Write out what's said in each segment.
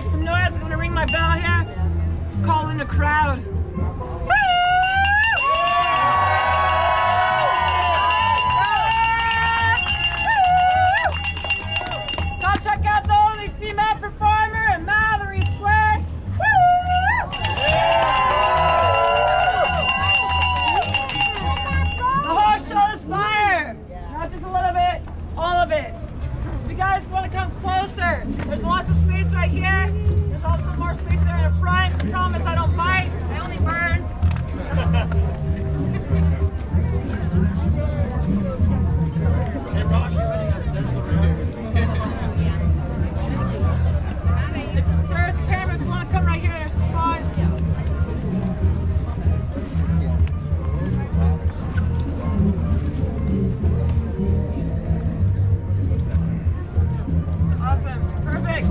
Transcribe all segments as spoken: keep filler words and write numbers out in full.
some noise. I'm gonna ring my bell here. Call in the crowd. Woo! Go check out the only female performer in Mallory Square. Woo! The whole show is fire. Not just a little bit, all of it. If you guys want to come closer, there's lots of space right here. There's also more space there in the front. I promise I don't bite, I only burn. Sir, the camera, if you want to come right here, there's a spot. Awesome, perfect.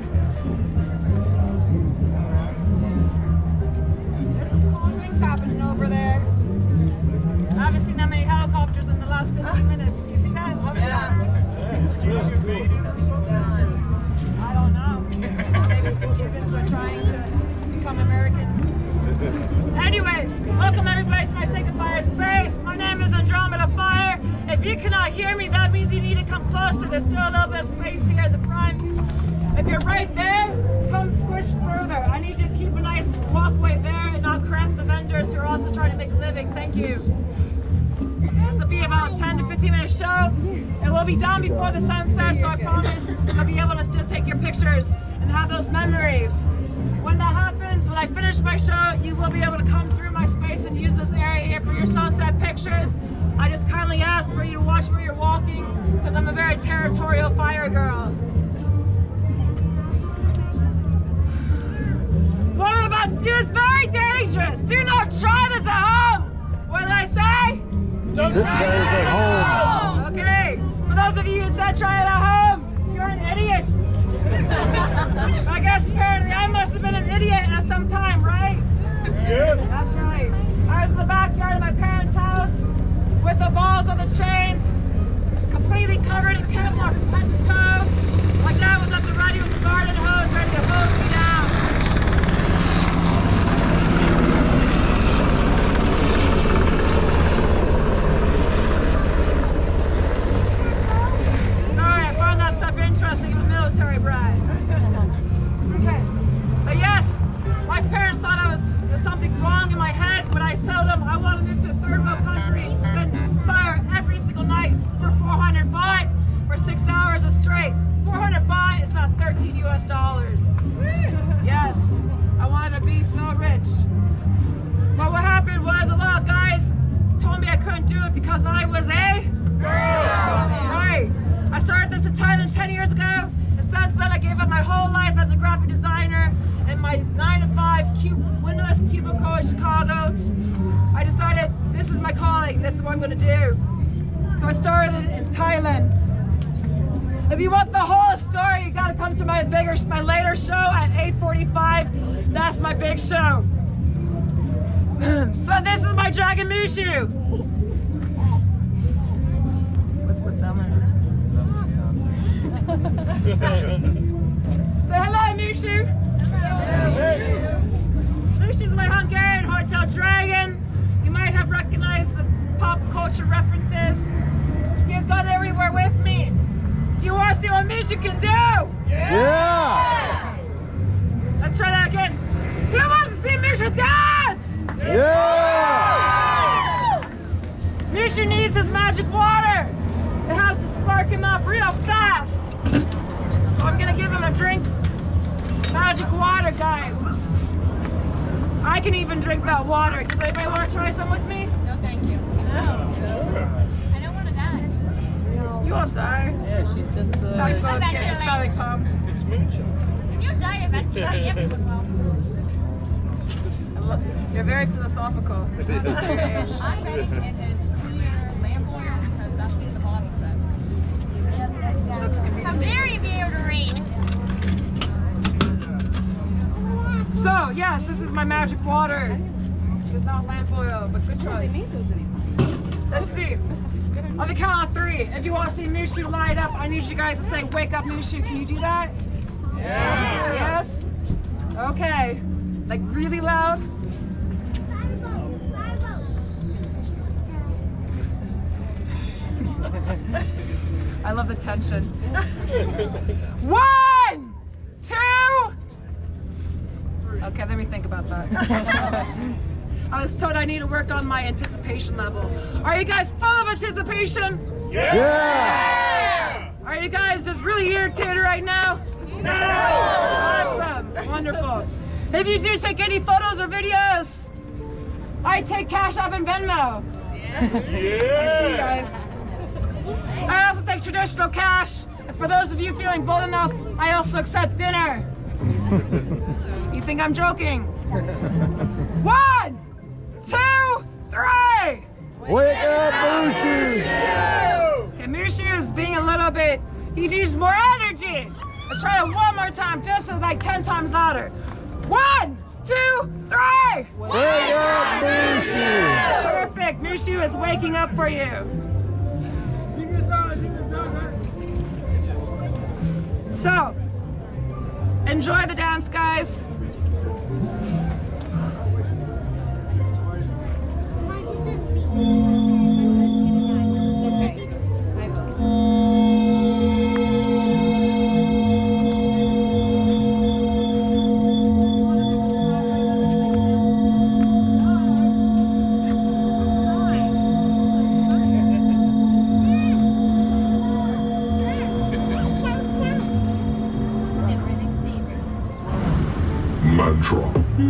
There's some cool things happening over there. I haven't seen that many helicopters in the last fifteen minutes. You see that? Yeah. I don't know. Maybe some Cubans are trying to become Americans. Anyways, welcome everybody to my Sacred Fire space. My name is Andromeda Fyre. If you cannot hear me, that means you need to come closer. There's still a little bit of space here at the front. If you're right there, come squish further. I need you to keep a nice walkway there and not cramp the vendors who are also trying to make a living. Thank you. This will be about a ten to fifteen minute show. It will be done before the sun sets, so I promise you'll be able to still take your pictures and have those memories. When that happens, when I finish my show, you will be able to come through my space and use this area here for your sunset pictures. I just kindly ask for you to watch where you're walking, because I'm a very territorial fire girl. What I'm about to do is very dangerous. Do not try this at home. What did I say? Don't try this at home. Okay. For those of you who said try it at home, you're an idiot. I guess apparently I must have been an idiot at some time, right? Yeah. That's right. I was in the backyard of my parents' house with the balls on the chains, completely covered in Kevlar from head to toe. My dad was at the ready with the garden hose, ready to hose me down. Sorry, I find that stuff interesting. I'm a military brat. Okay. But yes, my parents thought I was there's something wrong in my head when I told them I want to move to a third world country and spend fire every single night for four hundred baht for six hours a straight. four hundred baht, it's about thirteen U S dollars. Yes, I wanted to be so rich. But what happened was a lot of guys told me I couldn't do it because I was a girl. Right. I started this in Thailand ten years ago, and since then I gave up my whole life as a graphic designer in my nine to five cub windowless cubicle in Chicago. I decided this is my calling, this is what I'm going to do. So I started in Thailand. If you want the whole story, you got to come to my bigger, my later show at eight forty-five. That's my big show. So this is my Dragon Mushu. What's what's that one? Say hello, Mushu. Hello. Mushu's my Hungarian hotel dragon. You might have recognized the pop culture references. He's gone everywhere with me. Do you want to see what Mushu can do? Yeah. yeah. Let's try that again. Who wants to see Mushu dance? Yeah. yeah. Mushu needs his magic water. It has to spark him up real fast. So I'm gonna give him a drink. Magic water, guys. I can even drink that water. Does anybody want to try some with me? No, thank you. No. I don't want to die. You won't die. Yeah, she's just. Uh, Sounds about to get your stomach pumped. It's moonshine. If you die eventually, everyone will. You're very philosophical. I'm betting it is two-year lamp oil because that's what the bottle says. Looks confusing. How dare you be able to read? So, yes, this is my magic water. It's not lamp oil, but good choice. Let's see. On the count of three, if you want to see Mushu light up, I need you guys to say, wake up Mushu. Can you do that? Yeah. Yes? Okay. Like really loud? I love the tension. One, two. Okay, let me think about that. I was told I need to work on my anticipation level. Are you guys full of anticipation? Yeah! Yeah! Are you guys just really irritated right now? No! Awesome, wonderful. If you do take any photos or videos, I take Cash App and Venmo. Yeah! I see you guys. I also take traditional cash. And for those of you feeling bold enough, I also accept dinner. You think I'm joking? One, two, three. Wake up, Mushu! Okay, Mushu is being a little bit, he needs more energy. Let's try it one more time, just so like ten times louder. One, two, three. Wake up, Mushu! Perfect, Mushu is waking up for you. So, enjoy the dance, guys. Mantra.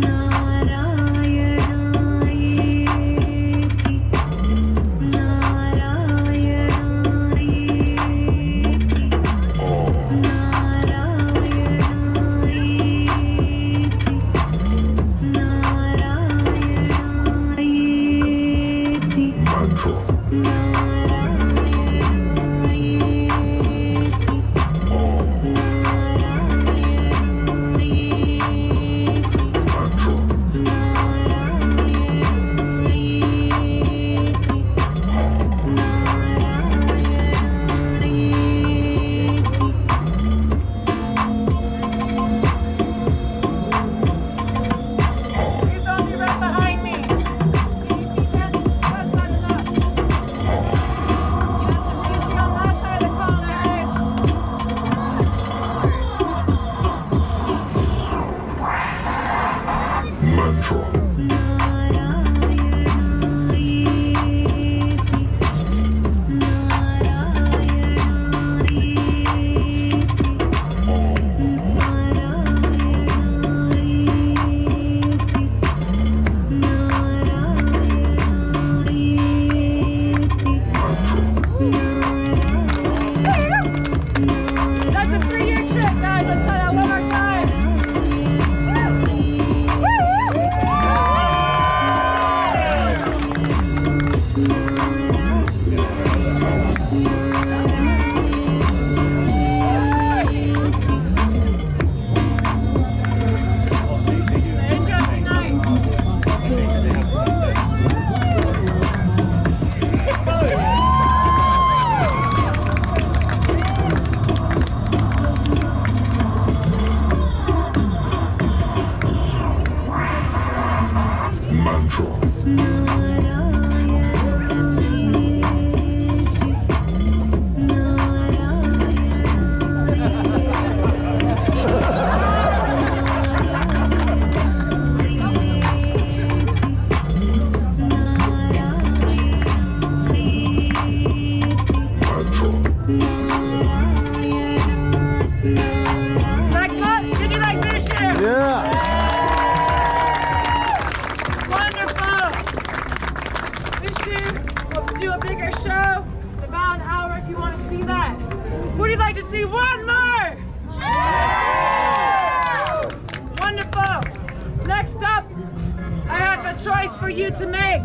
choice for you to make.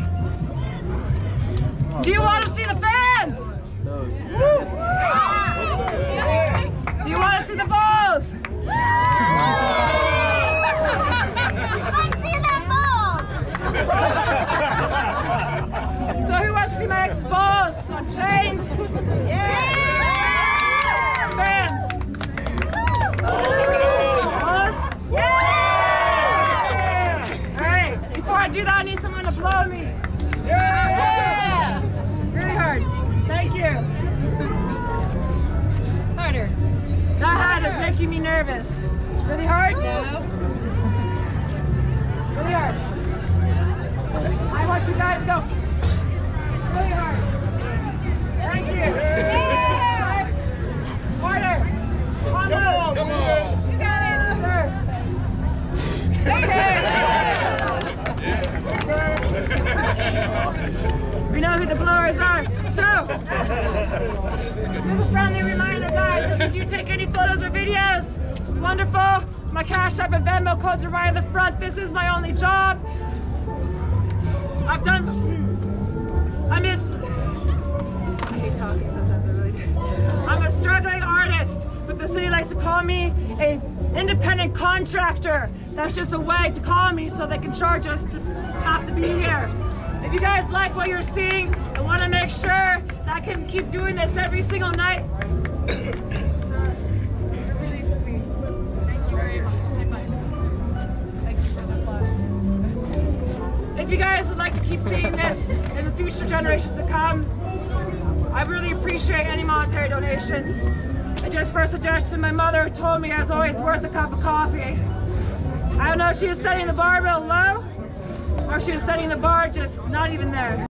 Do you want to see the fans? Do you want to see the balls? Let's see the balls! So who wants to see my ex's balls on chains? Yeah! Fans? Balls? Yeah! nervous? Really hard? No. Really hard. I want you guys to go really hard. Thank you. Right. Harder. Almost. Come on. You got it. Sure. Okay. We know who the blowers are. So, just a friendly reminder, guys, if did you take any photos or videos? Wonderful. My Cash App and Venmo codes are right in the front. This is my only job. I've done, I miss, I hate talking sometimes, I really do. I'm a struggling artist, but the city likes to call me a independent contractor. That's just a way to call me so they can charge us to have to be here. If you guys like what you're seeing and want to make sure that I can keep doing this every single night, sir, you're really sweet. Thank you very much. Thank you for the fun. If you guys would like to keep seeing this in the future generations to come, I really appreciate any monetary donations. And just for a suggestion, my mother told me I was always worth a cup of coffee. I don't know if she was setting the bar real low or if she was setting the bar just not even there.